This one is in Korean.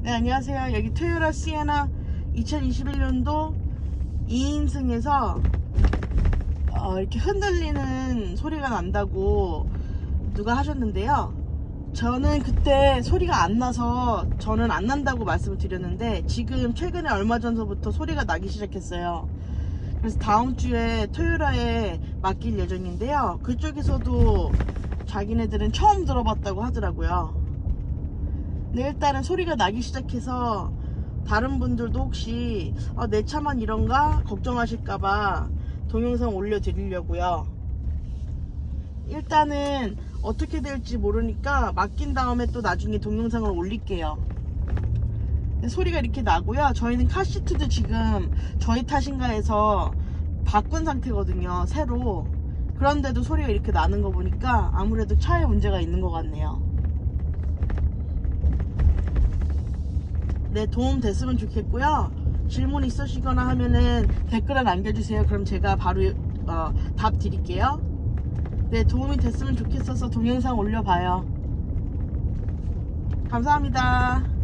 네, 안녕하세요. 여기 토요라 시에나 2021년도 2인승에서 이렇게 흔들리는 소리가 난다고 누가 하셨는데요. 저는 그때 소리가 안 나서 저는 안 난다고 말씀을 드렸는데, 지금 최근에 얼마 전서부터 소리가 나기 시작했어요. 그래서 다음 주에 토요라에 맡길 예정인데요. 그쪽에서도 자기네들은 처음 들어봤다고 하더라고요. 네, 일단은 소리가 나기 시작해서 다른 분들도 혹시 내 차만 이런가 걱정하실까봐 동영상 올려드리려고요. 일단은 어떻게 될지 모르니까 맡긴 다음에 또 나중에 동영상을 올릴게요. 소리가 이렇게 나고요. 저희는 카시트도 지금 저희 탓인가 해서 바꾼 상태거든요, 새로. 그런데도 소리가 이렇게 나는 거 보니까 아무래도 차에 문제가 있는 것 같네요. 네, 도움 됐으면 좋겠고요. 질문 있으시거나 하면은 댓글에 남겨주세요. 그럼 제가 바로 답 드릴게요. 네, 도움이 됐으면 좋겠어서 동영상 올려봐요. 감사합니다.